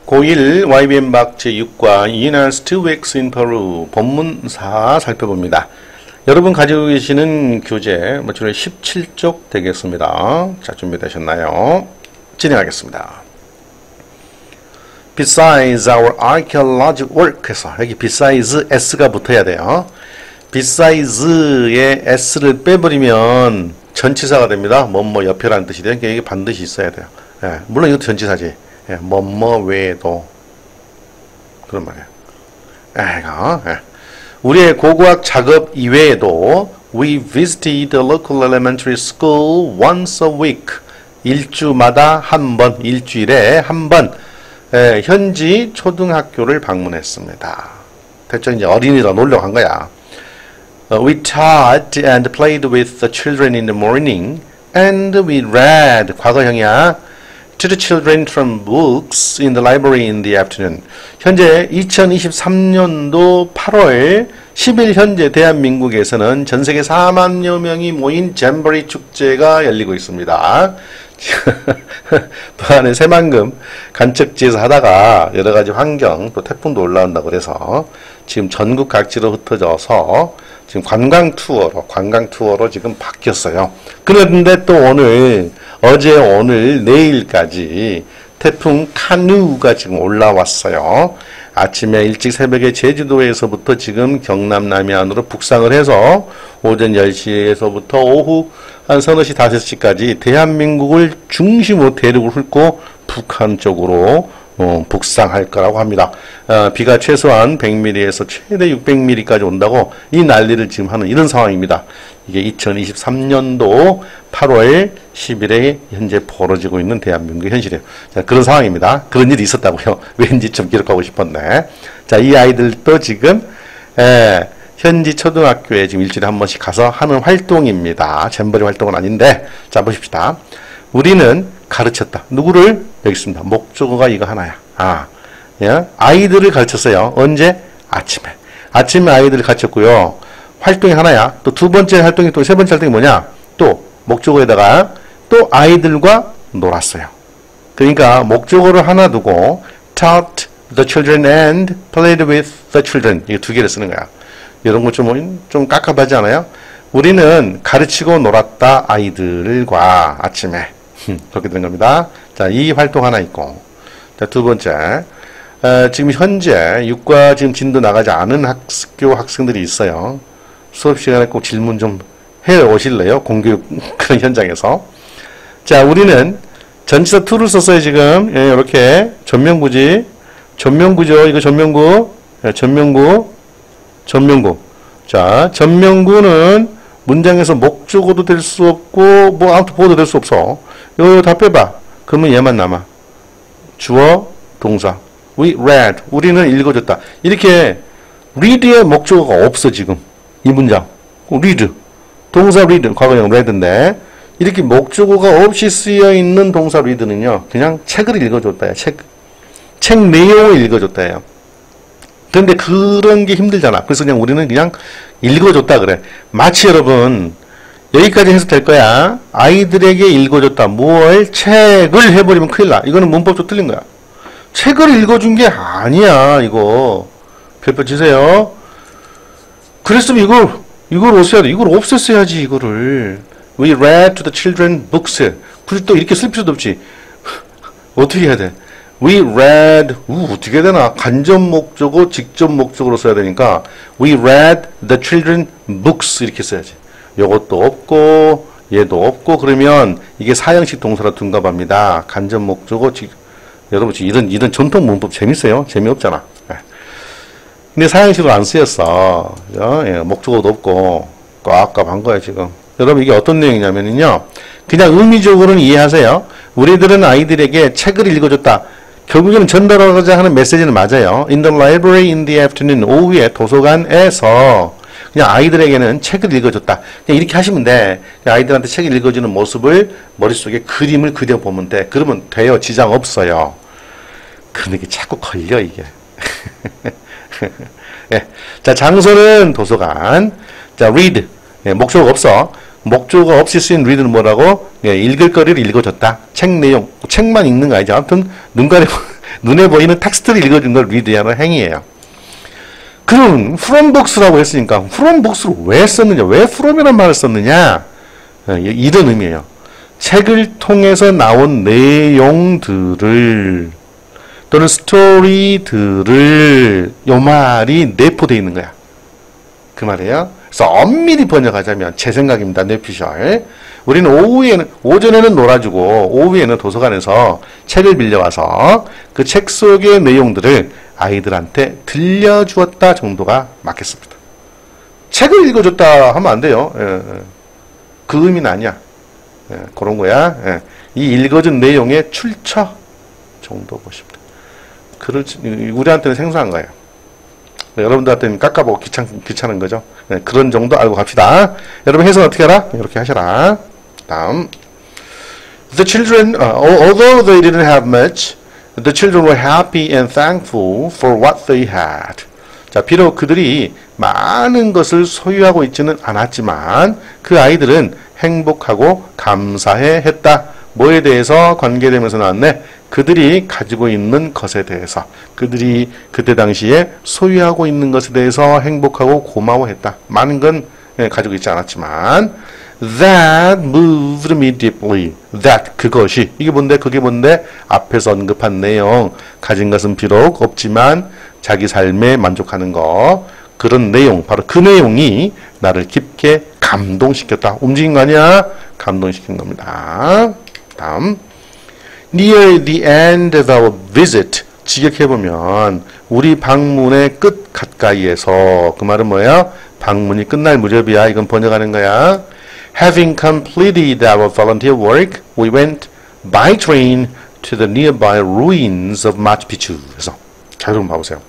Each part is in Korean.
고1 YBM 박 제6과 Inas 2 weeks in Peru 본문 4 살펴봅니다. 여러분 가지고 계시는 교재 주로 17쪽 되겠습니다. 자, 준비되셨나요? 진행하겠습니다. Besides our archaeological work 해서 여기 besides s가 붙어야 돼요. Beside스의 s를 빼버리면 전치사가 됩니다. 뭐뭐 옆에라는 뜻이 돼요. 이게 반드시 있어야 돼요. 예, 물론 이것도 전치사지. 예, 뭐뭐 외에도 그런 말이에요. 예. 우리의 고고학 작업 이외에도 we visited the local elementary school once a week. 일주마다 한 번, 일주일에 한 번 현지 초등학교를 방문했습니다. 대충 이제 어린이라 놀러 간 거야. We taught and played with the children in the morning, and we read, 과거형이야, to the children from books in the library in the afternoon. 현재 2023년도 8월 10일 현재 대한민국에서는 전 세계 4만여 명이 모인 잼버리 축제가 열리고 있습니다. 부안의 새만금 간척지에서 하다가 여러 가지 환경 또 태풍도 올라온다고 그래서 지금 전국 각지로 흩어져서 지금 관광 투어로 지금 바뀌었어요. 그런데 또 오늘 어제 오늘 내일까지 태풍 카누가 지금 올라왔어요. 아침에 일찍 새벽에 제주도에서부터 지금 경남 남해안으로 북상을 해서 오전 10시에서부터 오후 한 서너 시 5시까지 대한민국을 중심으로 대륙을 훑고 북한 쪽으로 북상할 거라고 합니다. 비가 최소한 100mm에서 최대 600mm까지 온다고 이 난리를 지금 하는 이런 상황입니다. 이게 2023년도 8월 10일에 현재 벌어지고 있는 대한민국의 현실이에요. 자, 그런 상황입니다. 그런 일이 있었다고요. 왠지 좀 기록하고 싶었네. 자, 이 아이들도 지금 현지 초등학교에 지금 일주일에 한 번씩 가서 하는 활동입니다. 잼버리 활동은 아닌데, 자, 보십시다. 우리는 가르쳤다. 누구를? 여기 있습니다. 목적어가 이거 하나야. 아이들을 가르쳤어요. 언제? 아침에 아이들을 가르쳤고요. 활동이 하나야. 또 두 번째 활동이 또 세 번째 활동이 뭐냐? 또 목적어에다가 또 아이들과 놀았어요. 그러니까 목적어를 하나 두고 taught the children and played with the children. 이거 두 개를 쓰는 거야. 이런 거 좀 깝깝하지 않아요? 우리는 가르치고 놀았다 아이들과 아침에 그렇게 된 겁니다. 자, 이 활동 하나 있고, 자, 두 번째, 지금 현재 육과 지금 진도 나가지 않은 학교 학생들이 있어요. 수업 시간에 꼭 질문 좀 해 오실래요? 공교육 그런 현장에서. 자, 우리는 전치사 to를 썼어요. 지금 이렇게 전명구죠. 이거 전명구. 자, 전명구는 문장에서 목적어도 될 수 없고 뭐 아무튼 보어도 될 수 없어. 이거 다 빼봐. 그러면 얘만 남아. 주어, 동사. We read. 우리는 읽어줬다. 이렇게 read의 목적어가 없어 지금. 이 문장. read. 동사 read. 과거형 read인데 이렇게 목적어가 없이 쓰여 있는 동사 read는요. 그냥 책을 읽어줬다요. 책 내용을 읽어줬다요. 그런데 그런 게 힘들잖아. 그래서 그냥 우리는 그냥 읽어줬다 그래. 마치 여러분 여기까지 해서 될 거야. 아이들에게 읽어줬다. 무얼? 책을 해버리면 큰일 나. 이거는 문법적으로 틀린 거야. 책을 읽어준 게 아니야. 이거 별표 치세요. 그랬으면 이걸 없애야 돼. 이걸 없앴어야지. 이거를 We read to the children books. 굳이 또 이렇게 쓸 필요도 없지. 어떻게 해야 돼? We read, 어떻게 해야 되나? 간접 목적어, 직접 목적어로 써야 되니까 We read the children books 이렇게 써야지. 요것도 없고 얘도 없고 그러면 이게 사형식 동사로 둔갑합니다. 간접 목적어, 여러분 이런 전통 문법 재밌어요? 재미없잖아. 근데 사형식으로 안 쓰였어. 목적어도 없고 꽉꽉한 거야 지금. 여러분 이게 어떤 내용이냐면요. 그냥 의미적으로는 이해하세요. 우리들은 아이들에게 책을 읽어줬다. 결국에는 전달하고자 하는 메시지는 맞아요. In the library in the afternoon. 오후에 도서관에서 그냥 아이들에게는 책을 읽어줬다. 그냥 이렇게 하시면 돼. 아이들한테 책을 읽어주는 모습을 머릿속에 그림을 그려보면 돼. 그러면 돼요. 지장 없어요. 그런데 이게 자꾸 걸려 이게. 예. 자, 장소는 도서관. 자, read. 목적어가 없어. 목적어가 없이 쓰인 read는 뭐라고? 읽을 거리를 읽어줬다. 책 내용. 책만 읽는 거 아니죠. 아무튼 눈 가리고 눈에 보이는 텍스트를 읽어준 걸 리드하는 행위예요. 그럼 from books라고 했으니까 from books를 왜 썼느냐? 왜 from이라는 말을 썼느냐? 이런 의미예요. 책을 통해서 나온 내용들을 또는 스토리들을 요 말이 내포되어 있는 거야. 그 말이에요. 그래서 엄밀히 번역하자면 제 생각입니다. 뇌피셜. 우리는 오전에는 놀아주고 오후에는 도서관에서 책을 빌려와서 그 책 속의 내용들을 아이들한테 들려주었다 정도가 맞겠습니다. 책을 읽어줬다 하면 안 돼요. 그 의미는 아니야. 그런 거야. 이 읽어준 내용의 출처 정도 보십니다. 우리한테는 생소한 거예요. 여러분들한테는 깎아보고 귀찮은 거죠. 그런 정도 알고 갑시다. 여러분 해석 어떻게 하라? 이렇게 하셔라. 다음. The children, although they didn't have much, the children were happy and thankful for what they had. 자, 비록 그들이 많은 것을 소유하고 있지는 않았지만 그 아이들은 행복하고 감사해 했다. 뭐에 대해서 관계되면서 나왔네? 그들이 가지고 있는 것에 대해서, 그들이 그때 당시에 소유하고 있는 것에 대해서 행복하고 고마워했다. 많은 건 가지고 있지 않았지만 that moved me deeply. that 그것이 이게 뭔데? 그게 뭔데? 앞에서 언급한 내용, 가진 것은 비록 없지만 자기 삶에 만족하는 거, 그런 내용, 바로 그 내용이 나를 깊게 감동시켰다. 움직인 거 아니야? 감동시킨 겁니다. 다음. Near the end of our visit. 직역해보면 우리 방문의 끝 가까이에서, 그 말은 뭐예요? 방문이 끝날 무렵이야. 이건 번역하는 거야. Having completed our volunteer work, we went by train to the nearby ruins of Machu Picchu. 그래서 자, 여러분 봐보세요.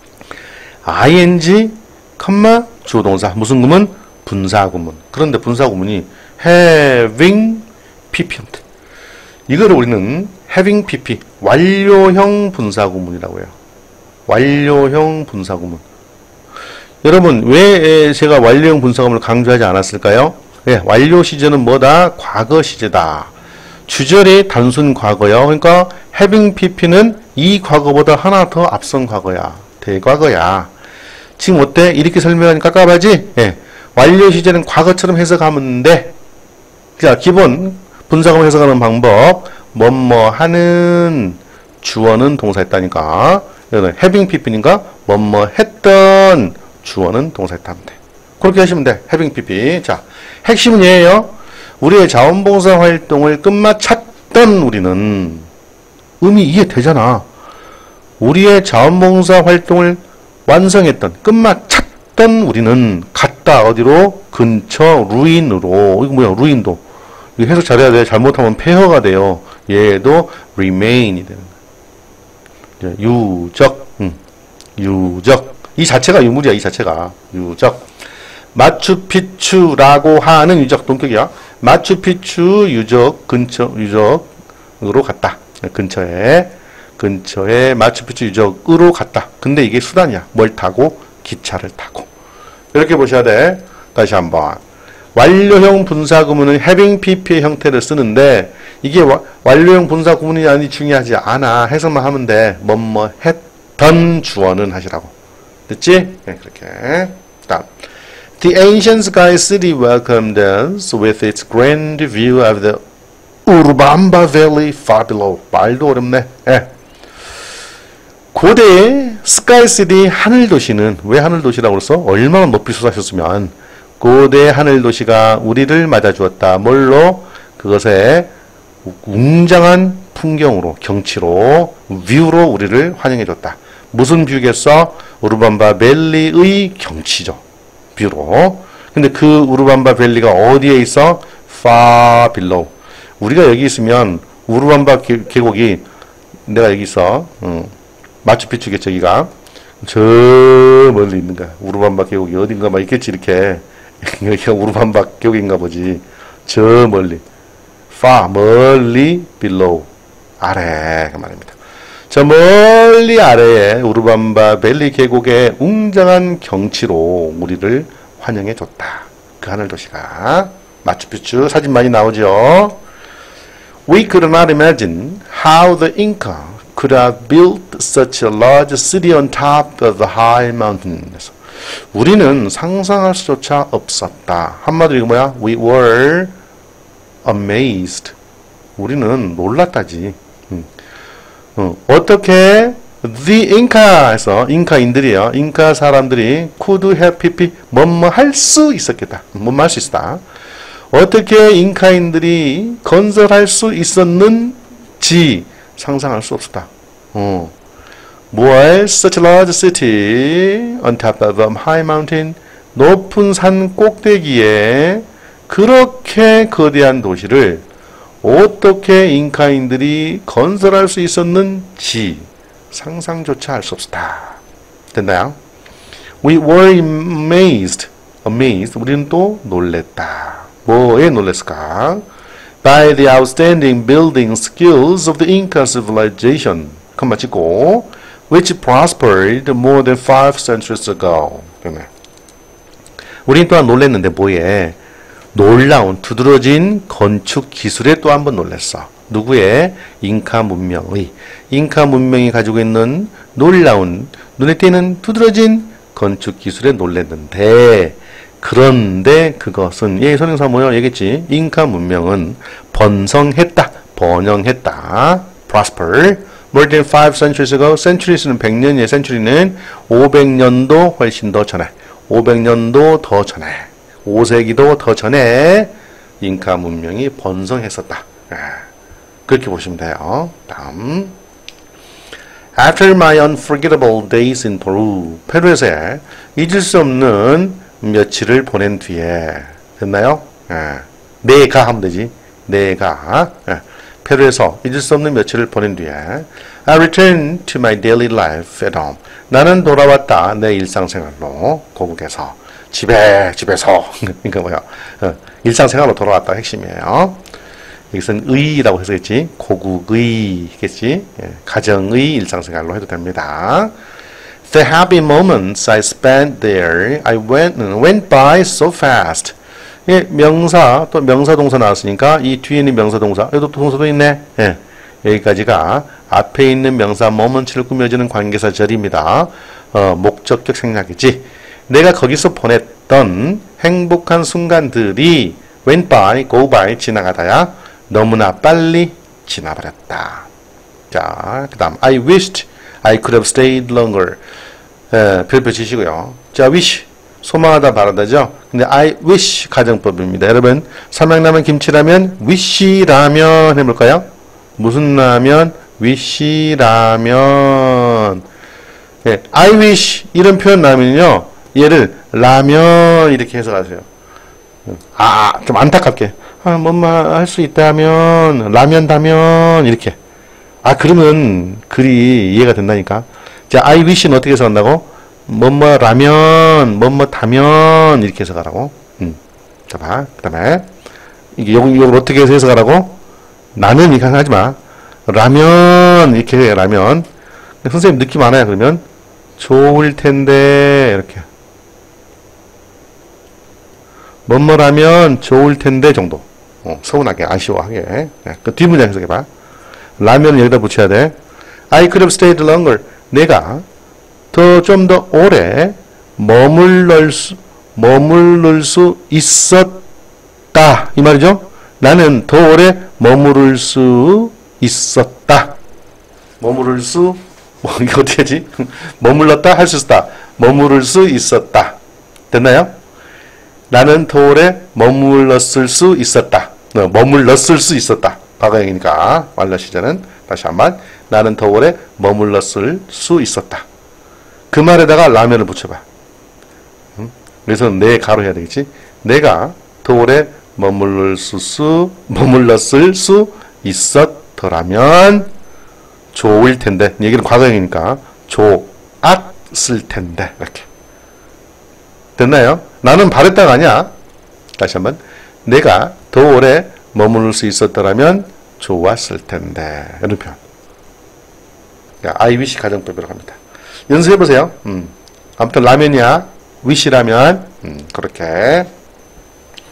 ing, 주어동사, 무슨 구문? 분사구문. 그런데 분사구문이 having pp 형태. 이거를 우리는 having pp, 완료형 분사구문이라고 해요. 완료형 분사구문. 여러분, 왜 제가 완료형 분사구문을 강조하지 않았을까요? 네, 완료 시제는 뭐다? 과거 시제다. 주절이 단순 과거요. 그러니까 having pp는 이 과거보다 하나 더 앞선 과거야. 대과거야. 지금 어때? 이렇게 설명하니까 깝깝하지? 예. 완료 시제는 과거처럼 해석하면 돼. 자, 기본 분사구문 해석하는 방법. 뭐뭐 하는 주어는 동사했다니까. 여기는 having pp니까 뭐뭐 했던 주어는 동사했다 하면 돼. 그렇게 하시면 돼. having pp. 자, 핵심은 얘예요. 우리의 자원봉사 활동을 끝마쳤던 우리는 의미 이해되잖아. 우리의 자원봉사 활동을 완성했던, 끝마쳤던 우리는 갔다. 어디로? 근처 루인으로. 이거 뭐야? 루인도. 이거 해석 잘해야 돼. 잘못하면 폐허가 돼요. 얘도 remain이 되는 거야. 유적. 유적. 이 자체가 유물이야. 이 자체가. 유적. 마추픽추라고 하는 유적 동격이야. 마추픽추 유적 근처 유적으로 갔다. 근처에 마추픽추 유적으로 갔다. 근데 이게 수단이야. 뭘 타고? 기차를 타고. 이렇게 보셔야 돼. 다시 한번. 완료형 분사구문은 having pp의 형태를 쓰는데 이게 완료형 분사구문이 아니 중요하지 않아. 해석만 하면 돼. 뭐뭐 했던 주어는 하시라고. 됐지? 네, 그렇게. 다음. The ancient sky city welcomed us with its grand view of the Urubamba Valley far below. 말도 어렵네. 예. 고대 스카이 시티 하늘 도시는 왜 하늘 도시라고 그랬어? 얼마나 높이 솟아셨으면 고대 하늘 도시가 우리를 맞아주었다. 뭘로? 그것에 웅장한 풍경으로, 경치로, 뷰로 우리를 환영해줬다. 무슨 뷰겠어? 우르밤바 밸리의 경치죠. 뷰로. 근데 그 우르밤바 밸리가 어디에 있어? far below. 우리가 여기 있으면 우르밤바 계곡이 내가 여기 있어. 마추픽추겠죠. 여기가 저 멀리 있는 거야. 우르밤바 계곡이 어딘가 막 있겠지. 이렇게 여기가 우르밤바 계곡인가 보지. 저 멀리 far 멀리 below 아래 그 말입니다. 저 멀리 아래에 우르밤바 밸리 계곡의 웅장한 경치로 우리를 환영해 줬다. 그 하늘 도시가. 마추픽추 사진 많이 나오죠. We could not imagine how the Inca could have built such a large city on top of a high mountain. 우리는 상상할 수조차 없었다. 한마디로 이거 뭐야? We were amazed. 우리는 놀랐다지. 어떻게 the Inca에서 인카인들이요. 인카 사람들이 could have pp 뭐뭐 할 수 있었겠다. 뭐뭐 할 수 있었다. 어떻게 인카인들이 건설할 수 있었는지 상상할 수 없었다. 뭐에 such a large city on top of a high mountain 높은 산 꼭대기에 그렇게 거대한 도시를 어떻게 인카인들이 건설할 수 있었는지 상상조차 할 수 없었다. 됐나요? We were amazed. 우리는 또 놀랬다. 뭐에 놀랬을까? By the outstanding building skills of the Inca civilization. 컴마 찍고 which prospered more than 5 centuries ago. 우린 또한 놀랬는데 뭐에? 놀라운 두드러진 건축 기술에 또 한 번 놀랬어. 누구의? 인카 문명이 가지고 있는 놀라운 눈에 띄는 두드러진 건축 기술에 놀랬는데 그런데 그것은 선행사 뭐요? 얘기했지. 인카 문명은 번성했다. 번영했다. prosper. More than 5 centuries ago. centuries는 100년이에요. century는 500년도 훨씬 더 전에. 500년도 더 전에. 5세기도 더 전에 인카 문명이 번성했었다. 그렇게 보시면 돼요. 다음. After my unforgettable days in Peru. 페루에서 잊을 수 없는 며칠을 보낸 뒤에. 됐나요? 내가 하면 되지. 내가. 페루에서 잊을 수 없는 며칠을 보낸 뒤에 I returned to my daily life at home. 나는 돌아왔다. 내 일상생활로. 고국에서. 집에서. 그러니까 뭐야. 일상생활로 돌아왔다. 핵심이에요. 여기서는 의라고 해서겠지. 고국의겠지. 가정의 일상생활로 해도 됩니다. The happy moments I spent there, I went by so fast. 명사, 또 명사동사 나왔으니까 이 뒤에 있는 명사동사, 여기도 동사도 있네. 여기까지가 앞에 있는 명사 moment를 꾸며주는 관계사절입니다. 목적격 생략이지. 내가 거기서 보냈던 행복한 순간들이 went by, go by, 지나가다야 너무나 빨리 지나버렸다. 자, 그 다음 I wished I could have stayed longer. 별표 치시고요. 자, wish 소망하다 바라다죠. 근데 I wish 가정법입니다. 여러분 삼양라면 김치라면 wish라면 해볼까요? 무슨 라면? wish라면. I wish 이런 표현 나오면요. 얘를 라면 이렇게 해석하세요. 좀 안타깝게. 뭐만 할 수 있다면 라면다면 이렇게. 그러면 글이 이해가 된다니까. 자, I wish는 어떻게 해석한다고? 뭐뭐 라면, 뭐뭐 다면 이렇게 해석하라고. 자, 봐. 그 다음에 이게 요걸 어떻게 해서 해석하라고? 나는 이렇게 하지 마. 라면 이렇게 해. 라면. 선생님 느낌 알아요. 그러면 좋을 텐데 이렇게. 뭐뭐라면 좋을 텐데 정도. 서운하게 아쉬워하게. 그 뒷문장 해석해봐. 라면을 여기다 붙여야 돼. I could have stayed longer. 내가 좀 더 오래 머물러 수 있었다. 이 말이죠. 나는 더 오래 머무를 수 있었다. 머무를 수, 이거 어떻게 하지? 머물렀다 할 수 있었다. 머무를 수 있었다. 됐나요? 나는 더 오래 머물렀을 수 있었다. 머물렀을 수 있었다. 과거형이니까 완료 시제는 다시 한번 나는 더 오래 머물렀을 수 있었다. 그 말에다가 라면을 붙여봐. 그래서 내 가로 해야 되겠지. 내가 더 오래 머물렀을 수 있었더라면 좋을 텐데. 얘기는 과거형이니까 좋았을 텐데. 이렇게 됐나요? 나는 바랬다가 아니야. 다시 한번 내가 더 오래 머무를 수 있었더라면 좋았을 텐데. 이런 표현. I wish 가정법으로 갑니다. 연습해보세요. 아무튼 라면이야. wish라면. 그렇게.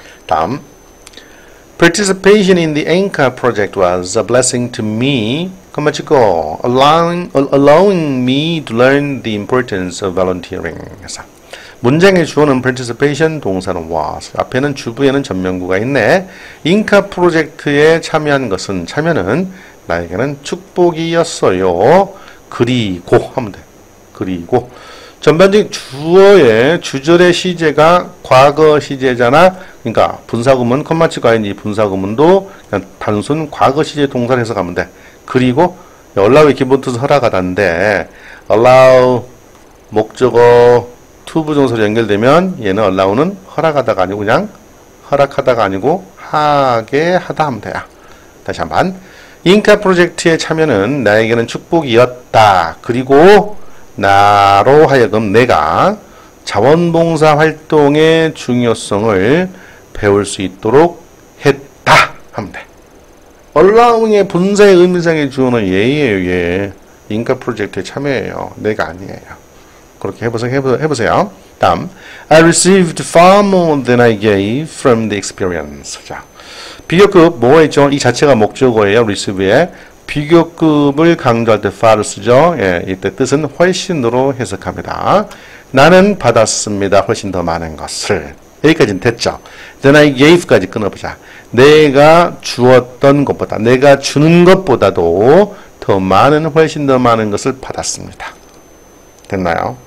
다음. Participation in the Inca project was a blessing to me. 컴마치고 allowing me to learn the importance of volunteering. 그래서 문장의 주어는 participation, 동사는 was. 앞에는 주부에는 전면구가 있네. 인카 프로젝트에 참여한 것은 참여는 나에게는 축복이었어요. 그리고 하면 돼. 그리고 전반적인 주어의 주절의 시제가 과거 시제잖아. 그러니까 분사구문 컴마치고 ing 분사구문도 그냥 단순 과거 시제 동사를 해석하면 돼. 그리고 allow의 기본 뜻은 허락하다인데 allow 목적어 to 부정사로 연결되면 얘는 allow는 허락하다가 아니고 그냥 허락하다가 아니고 하게 하다 하면 돼요. 다시 한번 인카 프로젝트에 참여는 나에게는 축복이었다. 그리고 나로 하여금 내가 자원봉사 활동의 중요성을 배울 수 있도록 했다 하면 돼. allowing의 분사의 의미상의 주어는 얘예요. 얘. 인카 프로젝트에 참여해요. 내가 아니에요. 그렇게 해보세요. 다음, I received far more than I gave from the experience. 자, 비교급 뭐가 있죠? 이 자체가 목적어예요. receive에 비교급을 강조할 때 far를 쓰죠. 예, 이때 뜻은 훨씬으로 해석합니다. 나는 받았습니다. 훨씬 더 많은 것을. 여기까지는 됐죠. Then I gave까지 끊어보자. 내가 주었던 것보다, 내가 주는 것보다도 더 많은, 훨씬 더 많은 것을 받았습니다. 됐나요?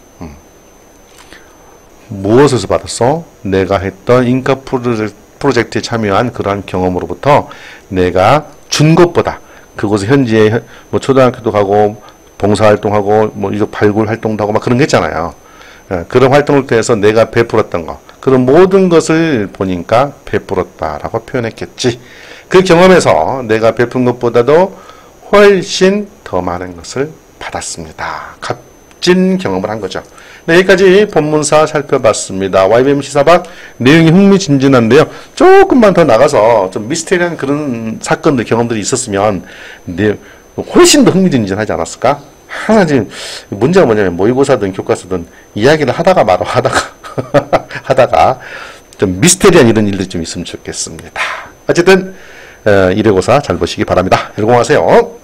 무엇에서 받았어? 내가 했던 인카 프로젝트에 참여한 그러한 경험으로부터 내가 준 것보다 그곳에 현지에 뭐 초등학교도 가고 봉사활동하고 뭐 이거 발굴 활동도 하고 막 그런 게 있잖아요. 그런 활동을 통해서 내가 베풀었던 거 그런 모든 것을 보니까 베풀었다라고 표현했겠지. 그 경험에서 내가 베푼 것보다도 훨씬 더 많은 것을 받았습니다. 값진 경험을 한 거죠. 네, 여기까지 본문사 살펴봤습니다. YBM 시사박 내용이 흥미진진한데요. 조금만 더 나가서 좀 미스테리한 그런 사건들, 경험들이 있었으면 훨씬 더 흥미진진하지 않았을까? 항상 지금 문제가 뭐냐면 모의고사든 교과서든 이야기를 하다가 말아 하다가 좀 미스테리한 이런 일들이 좀 있으면 좋겠습니다. 어쨌든 1회고사 잘 보시기 바랍니다. 열공하세요.